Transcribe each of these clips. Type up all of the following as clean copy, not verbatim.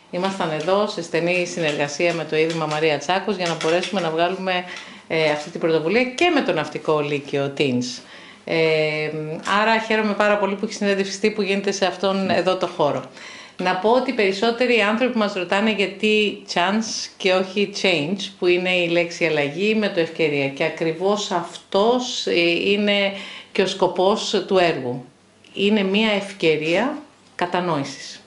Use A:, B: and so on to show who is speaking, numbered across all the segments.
A: Ήμασταν εδώ σε στενή συνεργασία με το Ίδρυμα Μαρία Τσάκος για να μπορέσουμε να βγάλουμε αυτή την πρωτοβουλία και με το Ναυτικό Λύκειο Teens. Άρα χαίρομαι πάρα πολύ που έχει συνέντευξη που γίνεται σε αυτόν εδώ το χώρο. Να πω ότι περισσότεροι άνθρωποι μας ρωτάνε γιατί chance και όχι change, που είναι η λέξη αλλαγή με το ευκαιρία. Και ακριβώς αυτός είναι και ο σκοπός του έργου. Είναι μια ευκαιρία κατανόησης.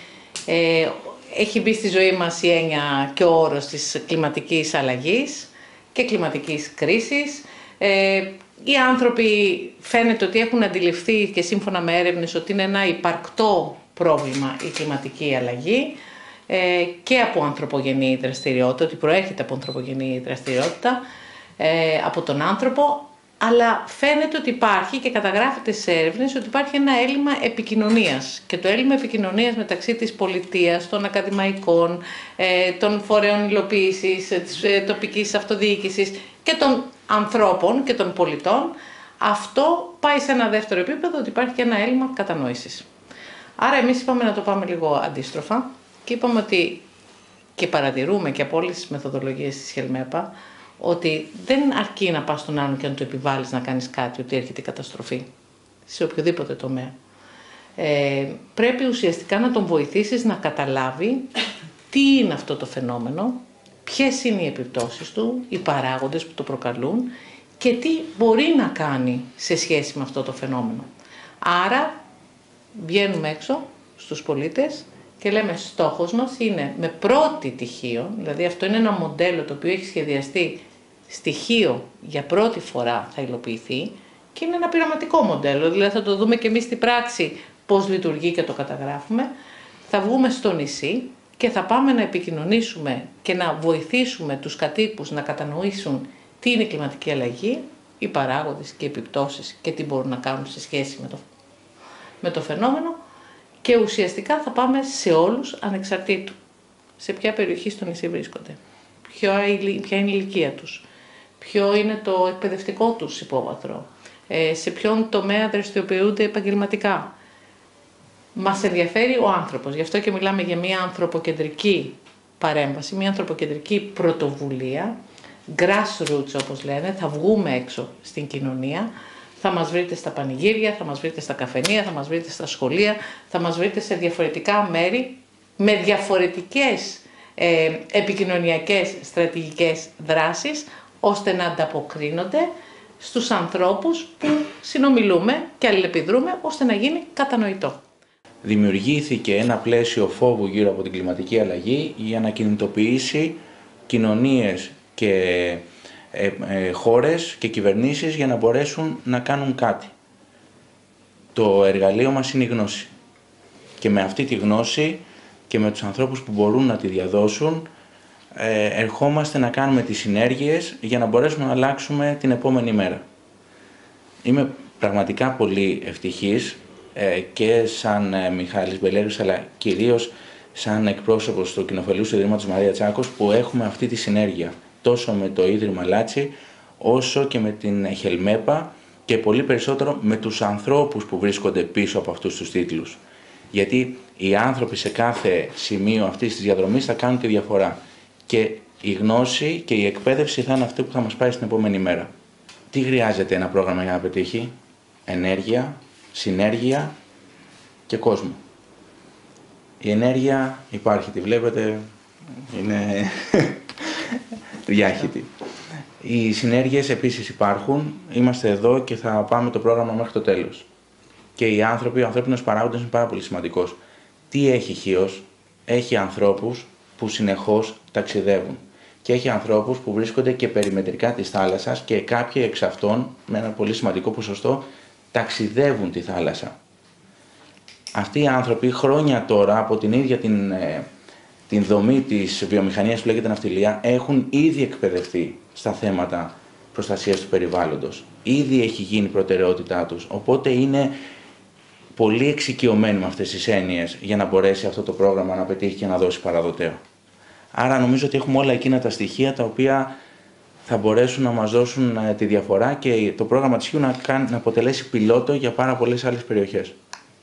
A: Έχει μπει στη ζωή μας η έννοια και ο όρος της κλιματικής αλλαγής και κλιματικής κρίσης. Οι άνθρωποι φαίνεται ότι έχουν αντιληφθεί και σύμφωνα με έρευνες ότι είναι ένα υπαρκτό πρόβλημα η κλιματική αλλαγή και από ανθρωπογενή δραστηριότητα, ότι προέρχεται από ανθρωπογενή δραστηριότητα, από τον άνθρωπο, αλλά φαίνεται ότι υπάρχει και καταγράφεται σε έρευνες ότι υπάρχει ένα έλλειμμα επικοινωνίας. Και το έλλειμμα επικοινωνίας μεταξύ της πολιτείας, των ακαδημαϊκών, των φορέων υλοποίησης, της τοπικής αυτοδιοίκησης και των ανθρώπων και των πολιτών, αυτό πάει σε ένα δεύτερο επίπεδο, ότι υπάρχει και ένα έλλειμμα κατανόησης. Άρα εμείς είπαμε να το πάμε λίγο αντίστροφα και είπαμε ότι, και παρατηρούμε και από όλες τις μεθοδολογίες της Χελμέπα, ότι δεν αρκεί να πας στον άλλον και να του επιβάλλεις να κάνεις κάτι, ότι έρχεται η καταστροφή, σε οποιοδήποτε τομέα. Πρέπει ουσιαστικά να τον βοηθήσεις να καταλάβει τι είναι αυτό το φαινόμενο, ποιες είναι οι επιπτώσεις του, οι παράγοντες που το προκαλούν και τι μπορεί να κάνει σε σχέση με αυτό το φαινόμενο. Άρα βγαίνουμε έξω στους πολίτες και λέμε στόχος μας είναι με πρώτη τυχείο, δηλαδή αυτό είναι ένα μοντέλο το οποίο έχει σχεδιαστεί στοιχείο για πρώτη φορά θα υλοποιηθεί και είναι ένα πειραματικό μοντέλο, δηλαδή θα το δούμε και εμείς στην πράξη πώς λειτουργεί και το καταγράφουμε. Θα βγούμε στο νησί και θα πάμε να επικοινωνήσουμε και να βοηθήσουμε τους κατοίκους να κατανοήσουν τι είναι η κλιματική αλλαγή, οι παράγοντες και οι επιπτώσεις και τι μπορούν να κάνουν σε σχέση με το φαινόμενο και ουσιαστικά θα πάμε σε όλους ανεξαρτήτου σε ποια περιοχή στο νησί βρίσκονται, ποια είναι η ηλικία τους, ποιο είναι το εκπαιδευτικό τους υπόβαθρο, σε ποιον τομέα δραστηριοποιούνται επαγγελματικά. Μας ενδιαφέρει ο άνθρωπος, γι' αυτό και μιλάμε για μια ανθρωποκεντρική παρέμβαση, μια ανθρωποκεντρική πρωτοβουλία, grassroots όπως λένε, θα βγούμε έξω στην κοινωνία, θα μας βρείτε στα πανηγύρια, θα μας βρείτε στα καφενεία, θα μας βρείτε στα σχολεία, θα μας βρείτε σε διαφορετικά μέρη, με διαφορετικές επικοινωνιακές στρατηγικές δράσεις, ώστε να ανταποκρίνονται στους ανθρώπους που συνομιλούμε και αλληλεπιδρούμε, ώστε να γίνει κατανοητό.
B: Δημιουργήθηκε ένα πλαίσιο φόβου γύρω από την κλιματική αλλαγή για να κινητοποιήσει κοινωνίες και χώρες και κυβερνήσεις για να μπορέσουν να κάνουν κάτι. Το εργαλείο μας είναι η γνώση. Και με αυτή τη γνώση και με τους ανθρώπους που μπορούν να τη διαδώσουν, ερχόμαστε να κάνουμε τις συνέργειες για να μπορέσουμε να αλλάξουμε την επόμενη μέρα. Είμαι πραγματικά πολύ ευτυχής και σαν Μιχάλης Μπελέρης, αλλά κυρίως σαν εκπρόσωπος του Κοινοφελούς του Ιδρύματος Μαρία Τσάκος, που έχουμε αυτή τη συνέργεια τόσο με το Ίδρυμα Λάτσι, όσο και με την Χελμέπα και πολύ περισσότερο με τους ανθρώπους που βρίσκονται πίσω από αυτούς τους τίτλους. Γιατί οι άνθρωποι σε κάθε σημείο αυτής της διαδρομής θα κάνουν τη διαφορά. Και η γνώση και η εκπαίδευση θα είναι αυτό που θα μας πάει στην επόμενη μέρα. Τι χρειάζεται ένα πρόγραμμα για να πετύχει? Ενέργεια, συνέργεια και κόσμο. Η ενέργεια υπάρχει, τη βλέπετε, είναι διάχυτη. Οι συνέργειες επίσης υπάρχουν, είμαστε εδώ και θα πάμε το πρόγραμμα μέχρι το τέλος. Και οι άνθρωποι, ο ανθρώπινος παράγοντας είναι πάρα πολύ σημαντικός. Τι έχει Χίος? Έχει ανθρώπους που συνεχώς ταξιδεύουν. Και έχει ανθρώπους που βρίσκονται και περιμετρικά της θάλασσας και κάποιοι εξ αυτών, με ένα πολύ σημαντικό ποσοστό, ταξιδεύουν τη θάλασσα. Αυτοί οι άνθρωποι χρόνια τώρα από την ίδια την δομή της βιομηχανίας που λέγεται ναυτιλία έχουν ήδη εκπαιδευτεί στα θέματα προστασίας του περιβάλλοντος. Ήδη έχει γίνει προτεραιότητά τους, οπότε είναι πολύ εξοικειωμένοι με αυτές τις έννοιες για να μπορέσει αυτό το πρόγραμμα να πετύχει και να δώσει παραδοτέο. Άρα νομίζω ότι έχουμε όλα εκείνα τα στοιχεία τα οποία θα μπορέσουν να μας δώσουν τη διαφορά και το πρόγραμμα της Χίου να αποτελέσει πιλότο για πάρα πολλές άλλες περιοχές.